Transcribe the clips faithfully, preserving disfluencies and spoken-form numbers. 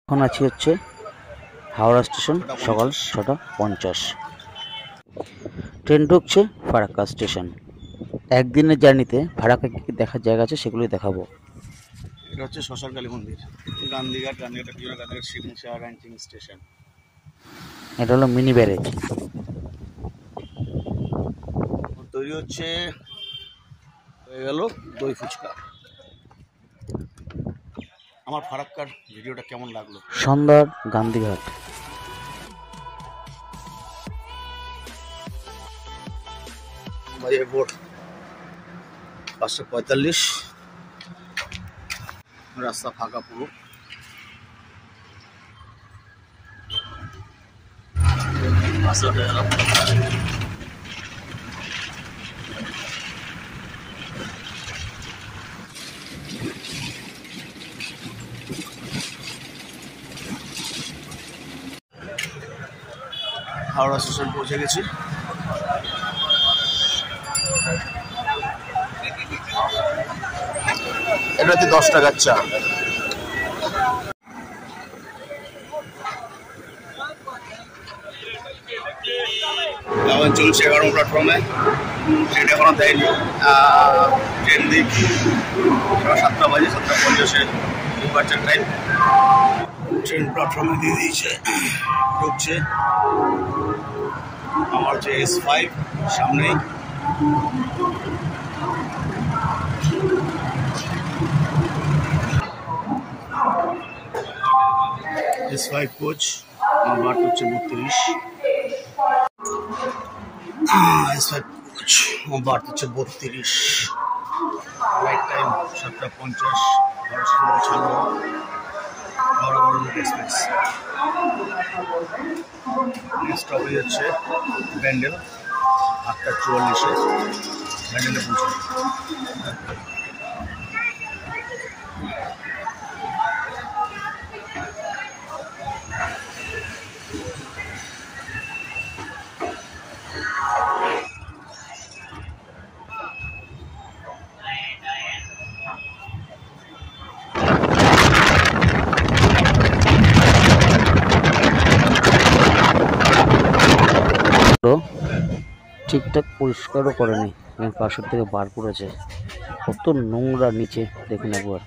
এখন আছি হচ্ছে হাওড়া স্টেশন, সকাল ছটা পঞ্চাশ। ট্রেন ঢুকছে ফারাক্কা স্টেশন। একদিনের জার্নিতে ফারাক্কা কী কী দেখার জায়গা আছে সেগুলোই দেখাবো। এটা হচ্ছে শ্মশানকালী মন্দির, গান্ধীঘাট গান্ধীঘাট গান্ধীঘাট শিবমুখী র্যাঞ্চিং স্টেশন। এটা হলো মিনি ব্যারেজ। তৈরি হচ্ছে হয়ে গেল দই ফুচকা। আমার ফারাক্কার ভিডিওটা কেমন লাগলো? সন্ধ্যার গান্ধীঘাট। বাজে ভোর পাঁচশো পঁয়তাল্লিশ, রাস্তা ফাঁকা পুরো। হাওড়া স্টেশন পৌঁছে গেছি। এটা হচ্ছে দশ টাকার চা। এখন চলছে এগারো প্ল্যাটফর্মে, ট্রেন এখনো দেয়নি। ট্রেন দেখি সাতটা বাজে, সাতটা পঞ্চাশে ডিপার্চার টাইম। ট্রেন প্ল্যাটফর্মে দিয়ে দিয়েছে, ঢুকছে। আমার হচ্ছে এস ফাইভ সামনেই। এস ফাইভ কোচ, আমার বার্থ হচ্ছে বত্রিশ। এস ফাইভ কোচ, আমার বার্থ হচ্ছে বত্রিশ। রাইট টাইম সাতটা পঞ্চাশ। বারো সতেরো ছাড়বো, বারো বারো এক্সপ্রেস। স্টপেজ হচ্ছে ব্যান্ডেল, আটটা চুয়াল্লিশে ব্যান্ডেলে পৌঁছে। ঠিকঠাক পরিষ্কারও করেনি, পাশের থেকে বার করেছে। কত নোংরা নিচে দেখুন একবার।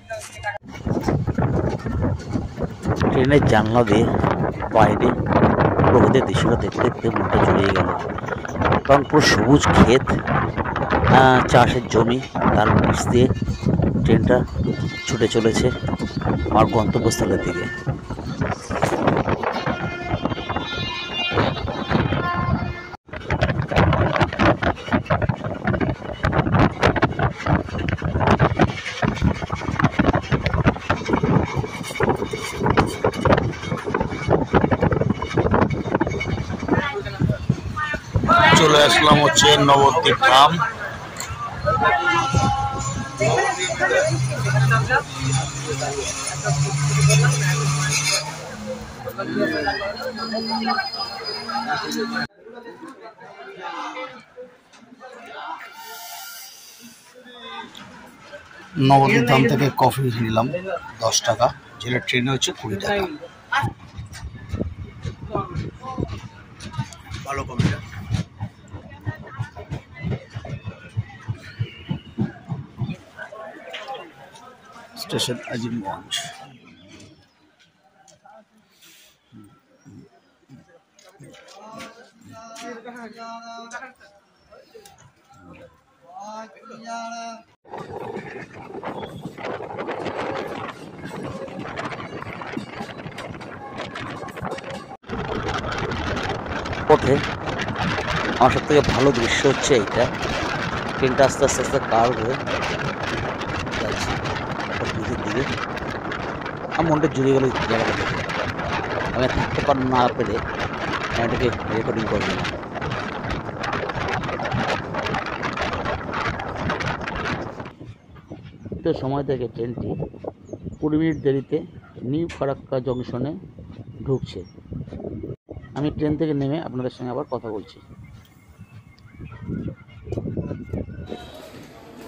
ট্রেনের জানলা দিয়ে বাইরে প্রকৃতির দৃশ্যটা দেখতে দেখতে মনটা জড়িয়ে গেল। কারণ পুরো সবুজ ক্ষেত, চাষের জমি, তার নিচ দিয়ে ট্রেনটা ছুটে চলেছে আমার গন্তব্যস্থলের দিকে। চলে আসলাম হচ্ছে নবদ্বীপ ধাম। নবদ্বীপ ধাম থেকে কফি নিলাম দশ টাকা, যেটা ট্রেনে হচ্ছে কুড়ি টাকা। ভালো কফিটা। স্টেশন আজিমগঞ্জ। পথে আমার সব থেকে ভালো দৃশ্য হচ্ছে এইটা। ট্রেনটা আস্তে আস্তে আস্তে কার হয়ে যাচ্ছে ব্রিজের দিকে। আমার মনটা জুড়ে গেল জায়গাটা দেখে। আমি থাকতে পার না পেরে আমি এটাকে রেকর্ডিং করবো না। তো সময় থেকে ট্রেনটি কুড়ি মিনিট দেরিতে নিউ ফারাক্কা জংশনে ঢুকছে। আমি ট্রেন থেকে নেমে আপনাদের সঙ্গে আবার কথা বলছি।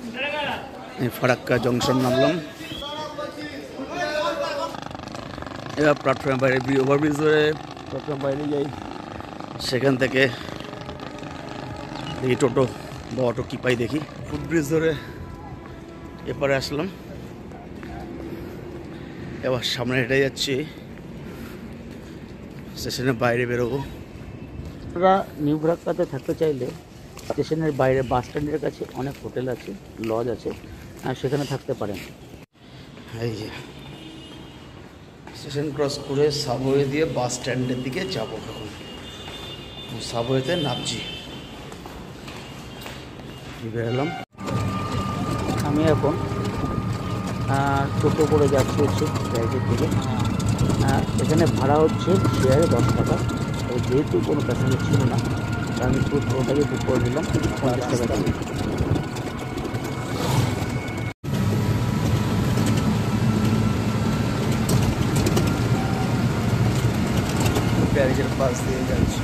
ফারাক্কা জংশন নামলাম। এবার প্ল্যাটফর্মের বাইরে ওভারব্রিজ ধরে প্ল্যাটফর্ম বাইরে যাই, সেখান থেকে দেখি টোটো বা অটো কী পাই দেখি। ফুটব্রিজ ধরে এপারে আসলাম, এবার সামনে হেঁটে যাচ্ছি, স্টেশনের বাইরে বেরোবো। আপনারা নিউ ফারাক্কাতে থাকতে চাইলে স্টেশনের বাইরে বাস স্ট্যান্ডের কাছে অনেক হোটেল আছে, লজ আছে, আর সেখানে থাকতে পারেন। এই যে স্টেশন ক্রস করে সাবওয়ে দিয়ে বাস স্ট্যান্ডের দিকে যাবো, এখন সাবওয়েতে নামছি। বেরোলাম আমি এখন, টোটো করে যাচ্ছি হচ্ছে গ্যারেজের দিকে। এখানে ভাড়া হচ্ছে শেয়ারে দশ টাকা। যেহেতু কোনো প্যাসেঞ্জার ছিল না, আমি পুরো টোটোটাকে বুক করে নিলাম পঞ্চাশ টাকা দিয়ে। গ্যারেজের পাশ দিয়ে যাচ্ছি।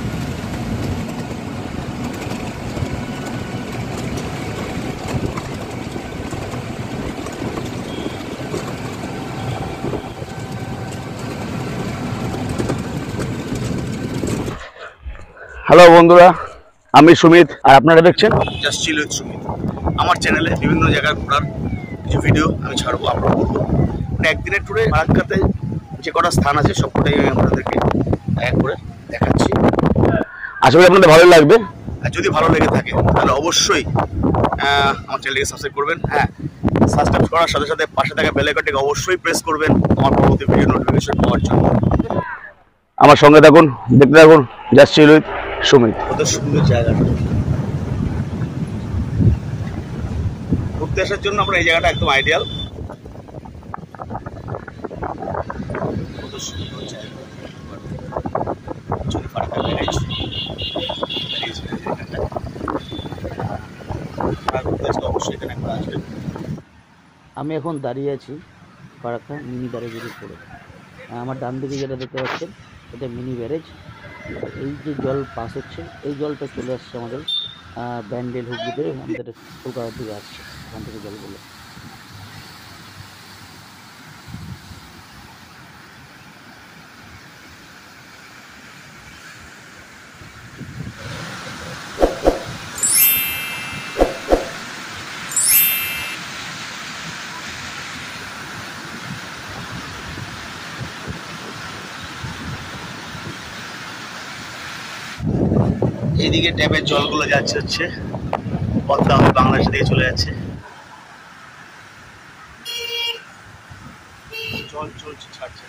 হ্যালো বন্ধুরা, আমি সুমিত, আর আপনারা দেখছেন জাস্ট চিল উইথ সুমিত। আমার চ্যানেলে বিভিন্ন জায়গায় ঘোরার কিছু ভিডিও আমি ছাড়বো, আপলোড করবো। মানে একদিনের ট্যুরে ফারাক্কাতে যে কটা স্থান আছে সবকটাই আমি আপনাদেরকে এক করে দেখাচ্ছি। আশা করি আপনাদের ভালো লাগবে। আর যদি ভালো লেগে থাকে তাহলে অবশ্যই আমার চ্যানেলকে সাবস্ক্রাইব করবেন। হ্যাঁ, সাবস্ক্রাইব করার সাথে সাথে পাশে থাকা বেল আইকনটাকে অবশ্যই প্রেস করবেন আমার পরবর্তী ভিডিও নোটিফিকেশন পাওয়ার জন্য। আমার সঙ্গে থাকুন, দেখতে থাকুন জাস্ট চিল উইথ সুমিত। কত সুন্দর জায়গাটা, ঘুরতে আসার জন্য আমরা এই জায়গাটা একদম আইডিয়াল। কত সুন্দর জায়গা, অবশ্যই এখানে একবার আসবেন। আমি এখন দাঁড়িয়ে আছি ফারাক্কা মিনি ব্যারেজের উপরে। আমার ডান দিকে যেটা দেখতে পাচ্ছেন এটা মিনি ব্যারেজ। এই যে জল পাস হচ্ছে, এই জলটা চলে আসছে আমাদের ব্যান্ডেল হুগলিতে, আমাদের কলকাতার দিকে আসছে ওখান থেকে জলগুলো। এইদিকে ট্যাপের জলগুলো যাচ্ছে হচ্ছে পদ্মা হয়ে বাংলাদেশ দিকে চলে যাচ্ছে। জল চলছে, ছাড়ছে।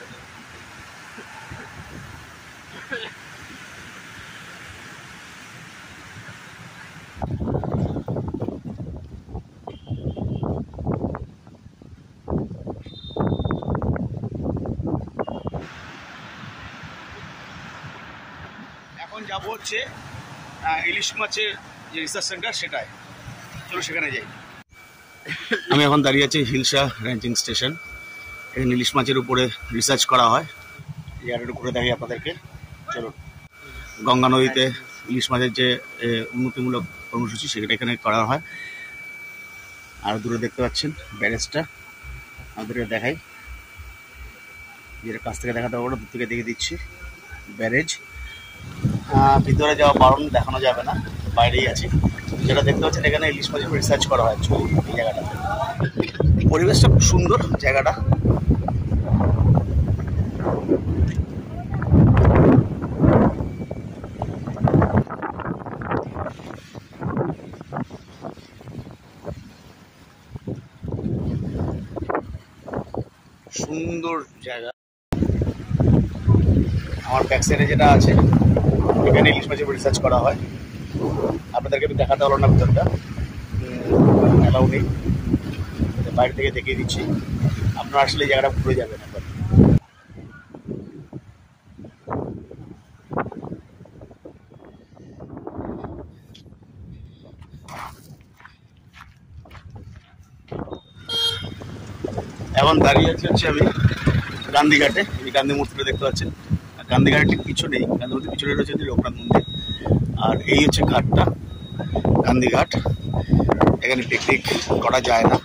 এখন যাবো হচ্ছে ইলিশ মাছের যে রিসার্চ সেন্টার, সেটাই। চলো সেখানে যাই। আমি এখন দাঁড়িয়ে আছি হিলসা রেঞ্জিং স্টেশন। এখানে ইলিশ মাছের উপরে রিসার্চ করা হয়, জায়গাটা ঘুরে দেখাই আপনাদেরকে। চলো, গঙ্গা নদীতে ইলিশ মাছের যে উন্নতিমূলক কর্মসূচি সেটা এখানে করা হয়। আর দূরে দেখতে পাচ্ছেন ব্যারেজটা, আমাদেরকে দেখাই, যেটা কাছ থেকে দেখাতে পারবো না, দূর থেকে দেখে দিচ্ছি ব্যারেজ। ভিতরে যাওয়া বারণ, দেখানো যাবে না, বাইরেই আছে। যেটা দেখতে পাচ্ছেন এখানে ইলিশ মাছের রিসার্চ করা হয় এই জায়গাটা। পরিবেশটা খুব সুন্দর, জায়গাটা সুন্দর জায়গা। আমার ব্যাক সাইডে যেটা আছে এখানে ইলিশ মাছের রিসার্চ করা হয়। আপনাদেরকে আমি দেখাতে হলো না, ভিতরটা অ্যালাউ নেই, বাইরে থেকে দেখিয়ে দিচ্ছি। আপনারা আসলে এই জায়গাটা ঘুরে যাবেন একবার। এখন দাঁড়িয়ে আছি হচ্ছে আমি গান্ধীঘাটে। এই গান্ধী মূর্তিটা দেখতে পাচ্ছেন, গান্ধীঘাটের ঠিক পিছনেই, গান্ধী মূর্তির পিছনে রয়েছে লোকনাথ মন্দির। আর এই হচ্ছে ঘাটটা, গান্ধীঘাট। এখানে পিকনিক করা যায় না।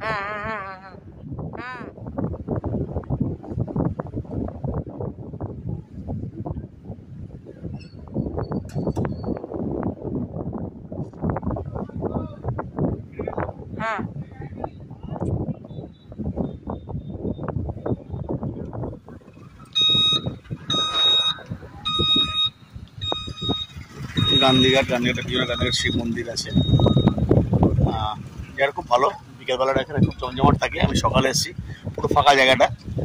গান্ধীঘাট গান্ধীঘাটের পিছনে গান্ধীঘাট শিব মন্দির আছে, জায়গাটা খুব ভালো। বিকেলবেলাটা এখানে খুব জমজমাট থাকে। আমি সকালে এসেছি, পুরো ফাঁকা জায়গাটা।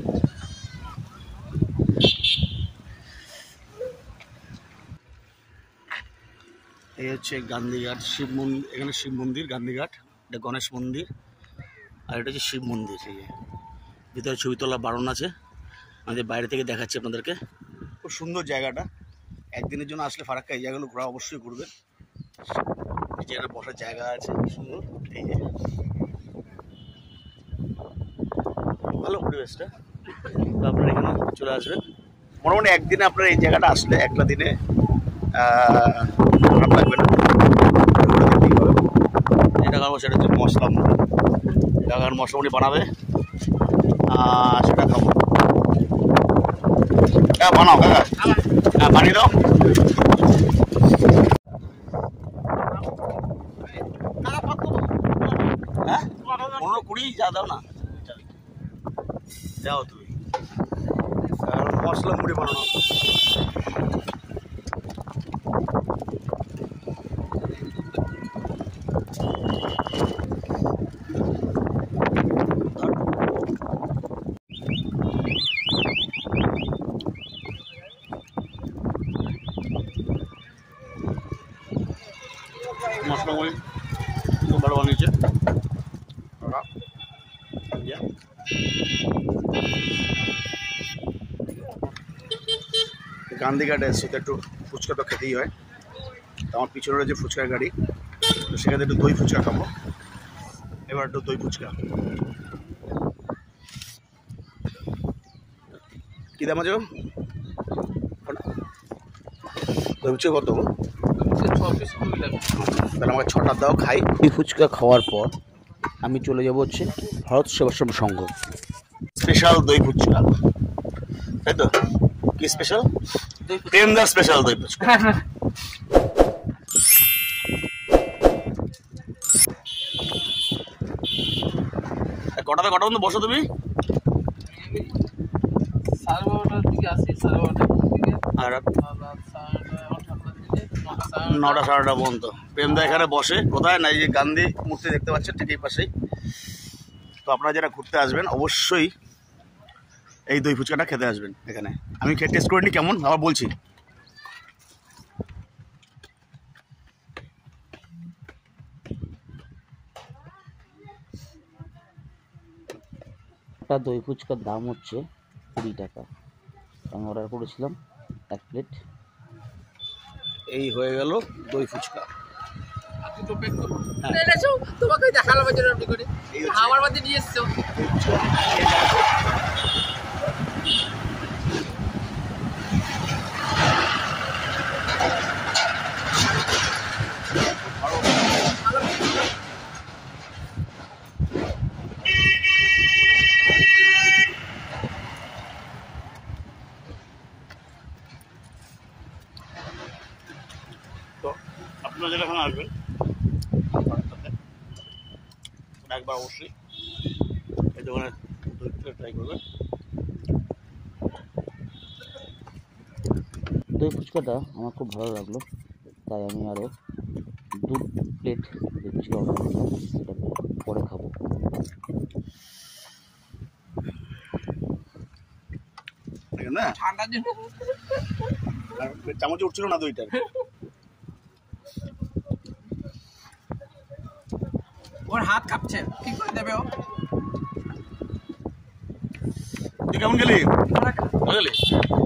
এই হচ্ছে গান্ধীঘাট শিব মন্দির। এখানে শিব মন্দির গান্ধীঘাট, এটা গণেশ মন্দির, আর এটা হচ্ছে শিব মন্দির। এই ভিতরে ছবি তোলা বারণ আছে, আমাদের বাইরে থেকে দেখাচ্ছি আপনাদেরকে। খুব সুন্দর জায়গাটা। একদিনের জন্য আসলে ফারাক্কা এই জায়গাগুলো ঘোরা অবশ্যই করবেন। এখানে বসার জায়গা আছে সুন্দর, এই যে ভালো পরিবেশটা। তো আপনারা এখানে চলে আসবেন। মোটামুটি একদিনে আপনারা এই জায়গাটা আসলে একটা দিনে খারাপ লাগবে না। যেটা খাবো সেটা হচ্ছে মশলা মুড়ি। এটা মশলা মুড়ি বানাবে, সেটা খাবো। হ্যাঁ বানাও কাকা, হ্যাঁ বানিয়ে দাও। হ্যাঁ পনেরো কুড়ি যা দাও না, যাও তুমি মশলা মুড়ি বানানো। মশলা মুড়ি খুব ভালো বানিয়েছে। গান্ধীঘাটে এসেছি তো একটু ফুচকা তো খেতেই হয়। আমার পিছনে রয়েছে ফুচকার গাড়ি, তো সেখানে একটু দই ফুচকা খাবো। এবার একটু দই ফুচকা কী দাম আছে? দই ফুচকা কত? তাহলে আমাকে ছটা দাও, খাই। এই ফুচকা খাওয়ার পর আমি চলে যাব হচ্ছে ভারত সেবাশ্রম সংঘ। স্পেশাল দই ফুচকা, তাই তো? কি স্পেশাল? প্রেমদার স্পেশাল দই ফুচকা। কটাতে কটা পর্যন্ত বসো তুমি? সাড়ে বারোটার দিকে আসি, সাড়ে বারোটার দিকে আর নটা নটা সাড়ে নটা পর্যন্ত প্রেমদা এখানে বসে। কোথায় না, এই যে গান্ধী মূর্তি দেখতে পাচ্ছেন ঠিক এই পাশেই। তো আপনারা যারা ঘুরতে আসবেন অবশ্যই এই দই ফুচকাটা খেতে আসবেন এখানে। আমি খেয়ে টেস্ট করে নিই কেমন, আবার বলছি। একটা দই ফুচকার দাম হচ্ছে কুড়ি টাকা। আমি অর্ডার করেছিলাম এক প্লেট। এই হয়ে গেল দই ফুচকা। তোমাকে দেখালাম আপনি করে আমার মধ্যে নিয়ে এসছো। তো আপনারা যারা এখানে আসবেন একবার অবশ্যই এই দোকানে দই ফুচকা ট্রাই করবেন। দই ফুচকাটা আমার খুব ভালো লাগলো, তাই আমি আরও দু প্লেট দই ফুচকা অর্ডার করলাম। সেটা পরে খাবো। না ঠান্ডার জন্য চামচে উঠছিল না দইটা। ওর হাত কাঁপছে, কি করে দেবে ও? তুই কেমন গেলি? ভালো গেলি?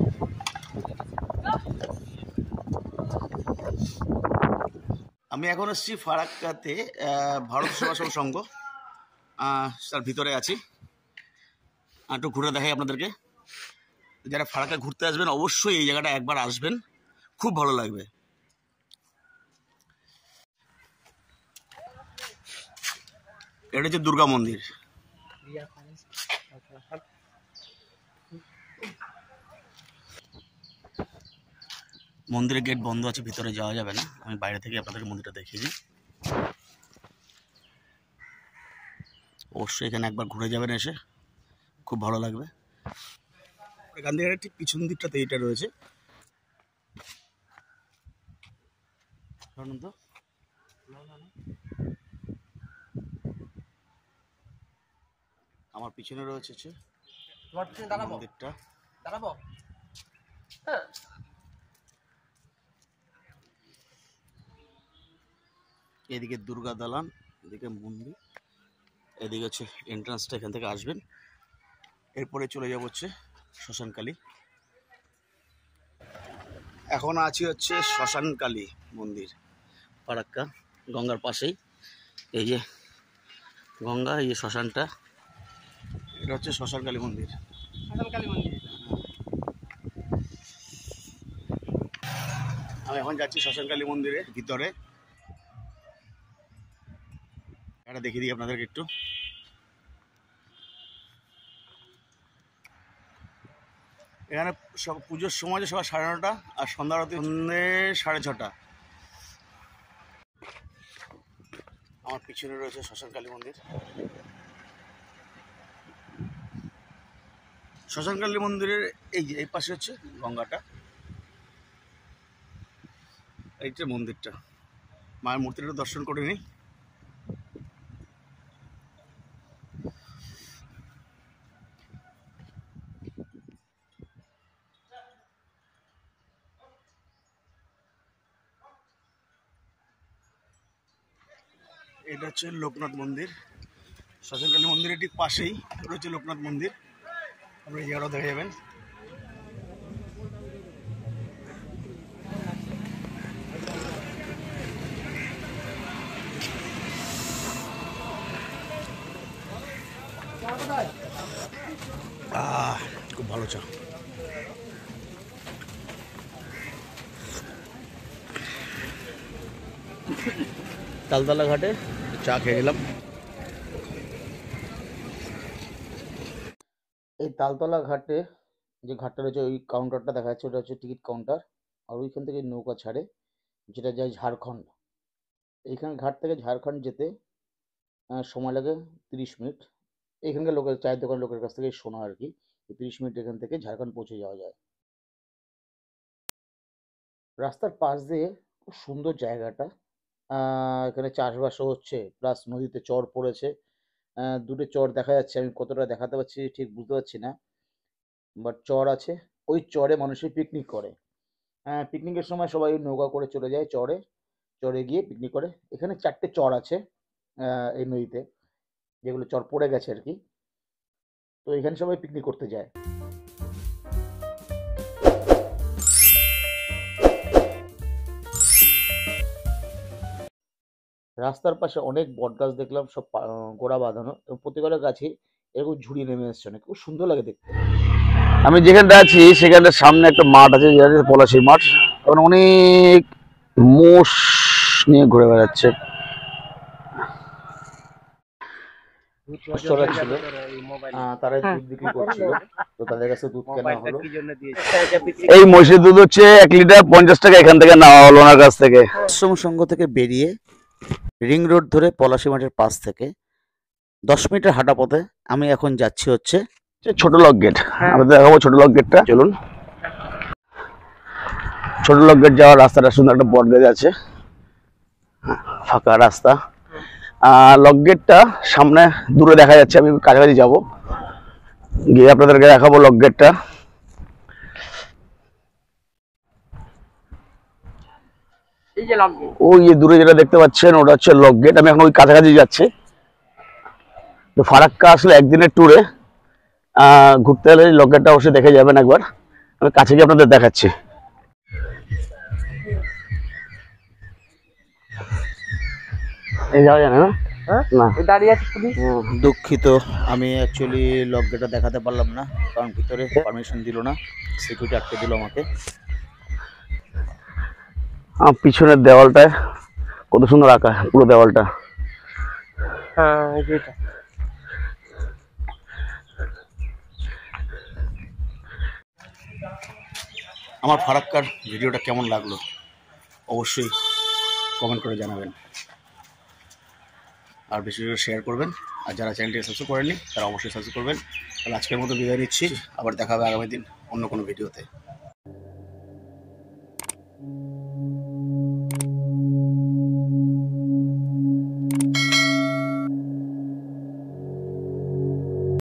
আমি এখন এসেছি ফারাক্কাতে ভারত সেবাশ্রম সংঘ, তার ভিতরে আছি। একটু ঘুরে দেখাই আপনাদেরকে। যারা ফারাক্কা ঘুরতে আসবেন অবশ্যই এই জায়গাটা একবার আসবেন, খুব ভালো লাগবে। এটা হচ্ছে দুর্গা মন্দির। মন্দিরের গেট বন্ধ আছে, ভিতরে যাওয়া যাবে না। আমি বাইরে থেকে আপনাদেরকে মন্দিরটা দেখিয়ে দিই। অবশ্যই এখানে একবার ঘুরে যাবেন, এসে খুব ভালো লাগবে। গান্ধীঘাটের ঠিক পিছন দিকটাতে এইটা রয়েছে। আমার পিছনে রয়েছে মন্দিরটা। দাঁড়াবো। এদিকে দুর্গা দালান, এদিকে মন্দির, এদিকে হচ্ছে এন্ট্রান্সটা। এখান থেকে আসবেন, এরপরে চলে যাব হচ্ছে শ্মশানকালী। এখন আছি হচ্ছে শ্মশানকালী মন্দির, ফারাক্কা গঙ্গার পাশেই। এই যে গঙ্গা, এই যে শ্মশানটা, এটা হচ্ছে শ্মশানকালী মন্দির। শ্মশানকালী মন্দির। আমি এখন যাচ্ছি শ্মশানকালী মন্দিরের ভিতরে। এটা দেখিয়ে দিই আপনাদেরকে একটু। এখানে সব পুজোর সময় সকাল সাড়ে নটা, আর সন্ধ্যা আরতি সন্ধ্যে সাড়ে ছটা। আমার পিছনে রয়েছে শ্মশানকালী মন্দির। শ্মশানকালী মন্দিরের এই যে এই পাশে হচ্ছে গঙ্গাটা, এইটা মন্দিরটা। মায়ের মূর্তিটা দর্শন করে নিই। এটা হচ্ছে লোকনাথ মন্দির। শ্মশানকালী মন্দিরের ঠিক পাশেই রয়েছে লোকনাথ মন্দির। আপনারা এই জায়গাটাও দেখে যাবেন। আহ খুব ভালো চা। তালতলা ঘাটে চা খেয়ে গেলাম। এই তালতলা ঘাটে যে ঘাটটা রয়েছে, ওই কাউন্টারটা দেখা যাচ্ছে, ওটা হচ্ছে টিকিট কাউন্টার। আর ওইখান থেকে নৌকা ছাড়ে, যেটা যায় ঝাড়খণ্ড। এইখানে ঘাট থেকে ঝাড়খণ্ড যেতে সময় লাগে তিরিশ মিনিট। এখানকার লোকের, চায়ের দোকানের লোকের কাছ থেকে শোনা আর কি, তিরিশ মিনিট এখান থেকে ঝাড়খণ্ড পৌঁছে যাওয়া যায়। রাস্তার পাশ দিয়ে খুব সুন্দর জায়গাটা। এখানে চাষবাসও হচ্ছে, প্লাস নদীতে চর পড়েছে। দুটো চর দেখা যাচ্ছে, আমি কতটা দেখাতে পারছি ঠিক বুঝতে পারছি না, বাট চর আছে। ওই চরে মানুষে পিকনিক করে। পিকনিকের সময় সবাই নৌকা করে চলে যায় চরে, চরে গিয়ে পিকনিক করে। এখানে চারটে চর আছে এই নদীতে, যেগুলো চর পড়ে গেছে আর কি। তো এখানে সবাই পিকনিক করতে যায়। রাস্তার পাশে অনেক বট গাছ দেখলাম, সব গোড়া বাঁধানো, এবং প্রত্যেকটা গাছে এরকম ঝুড়ি নেমে এসছে, অনেক খুব সুন্দর লাগে দেখতে। আমি যেখানটা আছি সেখানটার সামনে একটা মাঠ আছে, যেটা পলাশী মাঠ। ওখানে অনেক মোষ নিয়ে ঘুরে বেড়াচ্ছে। ছিল তারা দুধ বিক্রি করছিল, তো তাদের কাছে দুধ কেনা হলো। এই মহিষের দুধ হচ্ছে এক লিটার পঞ্চাশ টাকা, এখান থেকে নেওয়া হলো ওনার কাছ থেকে। আশ্রম সংঘ থেকে বেরিয়ে রিং রোড ধরে পলাশী মাঠের পাশ থেকে দশ মিনিটের হাঁটা পথে আমি এখন যাচ্ছি হচ্ছে ছোট লক গেট। আমরা দেখাবো ছোট লক গেটটা, চলুন। ছোট লক গেট যাওয়ার রাস্তাটা সুন্দর, একটা বট গাছ আছে, ফাঁকা রাস্তা। লক গেটটা সামনে দূরে দেখা যাচ্ছে, আমি কাছাকাছি যাব, গিয়ে আপনাদেরকে দেখাবো লক গেটটা। ওই যে দূরে যেটা দেখতে পাচ্ছেন ওটা হচ্ছে লক গেট। আমি এখন ওই কাছাকাছি যাচ্ছি। তো ফারাক্কা আসলে একদিনের ট্যুরে ঘুরতে হলে লক গেটটা অবশ্যই দেখে যাবেন একবার। আমি কাছে গিয়ে আপনাদের দেখাচ্ছি। এই যাওয়া যায় না? দুঃখিত, আমি অ্যাকচুয়ালি লক গেটটা দেখাতে পারলাম না, কারণ ভিতরে পারমিশন দিল না, সিকিউরিটি আটকে দিল আমাকে। আমার পিছনের দেওয়ালটায় কত সুন্দর আঁকা, পুরো দেওয়ালটা। আমার ফারাক্কার ভিডিওটা কেমন লাগলো অবশ্যই কমেন্ট করে জানাবেন, আর বেশি বেশি শেয়ার করবেন। আর যারা চ্যানেলটি সাবস্ক্রাইব করেননি তারা অবশ্যই সাবস্ক্রাইব করবেন। তাহলে আজকের মতো বিদায় নিচ্ছি, আবার দেখা হবে আগামী দিন অন্য কোনো ভিডিওতে।